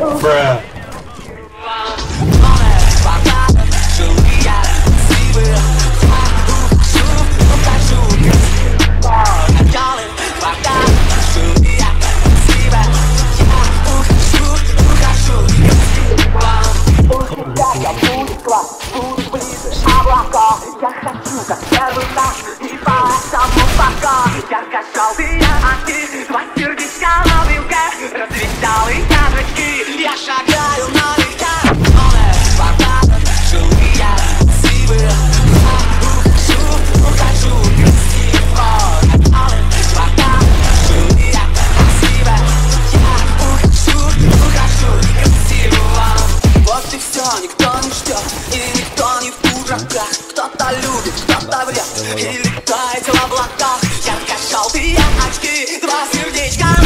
Bruh. Буду ближе облака. Я хочу, как первый раз, и по этому пока. Ярко-желтые огни, два сердечка на вилке, развеселые яблочки. Я шагаю налегке. Новая вода, живые сивы. Ухожу красиво. Новая вода, живые сивы. Я ухожу красиво. Вот и все, никто не ждет, и никто не в кураках. Кто-то любит, кто-то врет, и летает в облаках. Ярко-желтые очки, два сердечка.